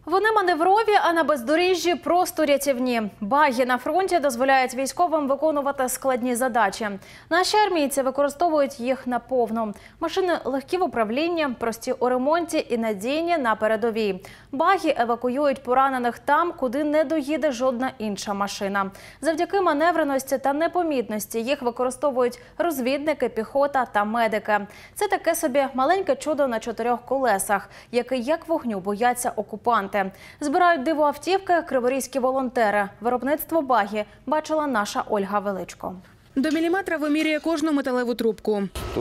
Вони маневрові, а на бездоріжжі просто рятівні. Багі на фронті дозволяють військовим виконувати складні задачі. Наші армійці використовують їх наповну. Машини легкі в управлінні, прості у ремонті і надійні на передовій. Багі евакуюють поранених там, куди не доїде жодна інша машина. Завдяки маневреності та непомітності їх використовують розвідники, піхота та медики. Це таке собі маленьке чудо на 4 колесах, яке як вогню бояться окупанти. Збирають диво-автівки криворізькі волонтери. Виробництво багі бачила наша Ольга Величко. До міліметра вимірює кожну металеву трубку.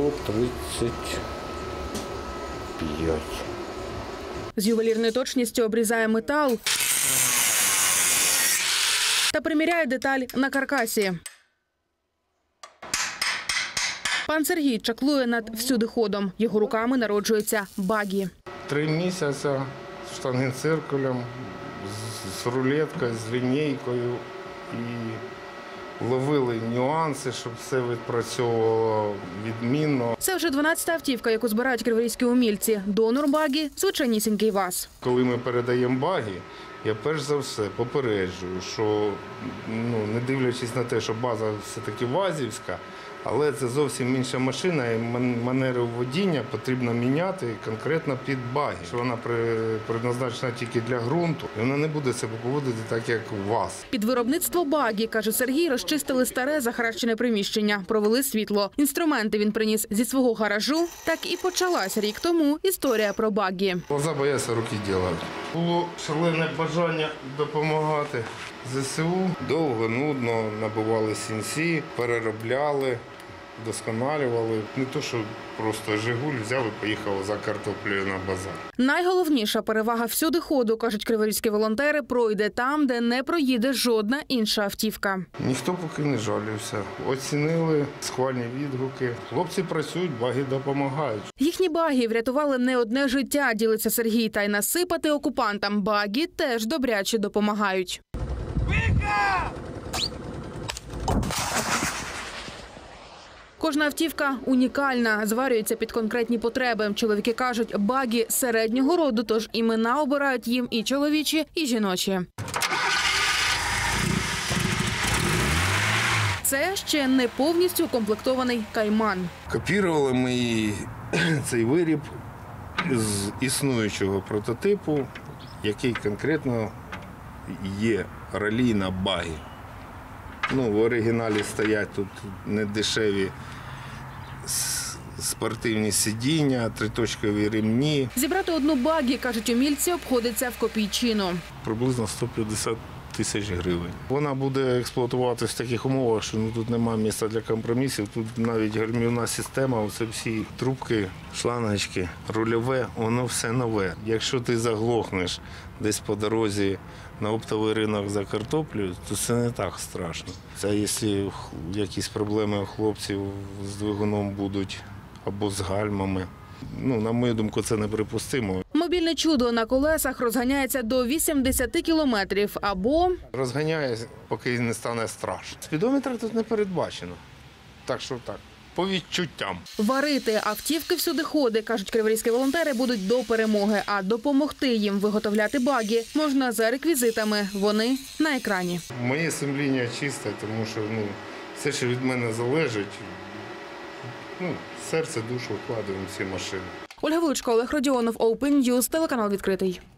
135. З ювелірною точністю обрізає метал та приміряє деталь на каркасі. Пан Сергій чаклує над всюдиходом. Його руками народжується багі. 3 місяці штангенциркулем, з рулеткою, з лінійкою. І ловили нюанси, щоб все відпрацьовувало відмінно. Це вже 12-та автівка, яку збирають криворізькі умільці. Донор багі – звичайнісінький ВАЗ. Коли ми передаємо багі, я перш за все попереджую, що не дивлячись на те, що база все-таки вазівська, але це зовсім інша машина, і манеру водіння потрібно міняти конкретно під баги. Вона предназначена тільки для ґрунту, і вона не буде себе поводити так, як у вас. Під виробництво багі, каже Сергій, розчистили старе захаращене приміщення, провели світло. Інструменти він приніс зі свого гаражу. Так і почалась рік тому історія про багі. Глаза бояться, руки роблять. Було шалене бажання допомагати ЗСУ. Довго, нудно набивали сінці, переробляли, вдосконалювали. Не то, що просто «Жигуль» взяв і поїхав за картоплею на базар. Найголовніша перевага всюдиходу, кажуть криворізькі волонтери, пройде там, де не проїде жодна інша автівка. Ніхто поки не жалівся. Оцінили схвальні відгуки. Хлопці працюють, баги допомагають. Їхні баги врятували не одне життя, ділиться Сергій, та й насипати окупантам баги теж добряче допомагають. Кожна автівка унікальна, зварюється під конкретні потреби. Чоловіки кажуть, багі середнього роду, тож імена обирають їм і чоловічі, і жіночі. Це ще не повністю укомплектований кайман. Копірували ми цей виріб з існуючого прототипу, який конкретно є ралійна багі. В оригіналі стоять тут недешеві спортивні сидіння, триточкові ремні. Зібрати одну багі, кажуть умільці, обходиться в копійчину. Приблизно 150 тисяч гривень. Вона буде експлуатуватися в таких умовах, що тут немає місця для компромісів. Тут навіть гальмівна система, оце всі трубки, шлангочки, рульове, воно все нове. Якщо ти заглохнеш десь по дорозі на оптовий ринок за картоплю, то це не так страшно. Це якщо якісь проблеми у хлопців з двигуном будуть або з гальмами. На мою думку, це неприпустимо. Мобільне чудо на колесах розганяється до 80 кілометрів або... Розганяє, поки не стане страшно. Спідометра тут не передбачено. Так що так, по відчуттям. Варити автівки всюдиходи, кажуть криворізькі волонтери, будуть до перемоги. А допомогти їм виготовляти багі можна за реквізитами. Вони на екрані. Моє сумління чисте, тому що все, що від мене залежить, серце, душу вкладаємо в ці машини. Ольга Величко, Олег Родіонов, Open News, телеканал «Відкритий».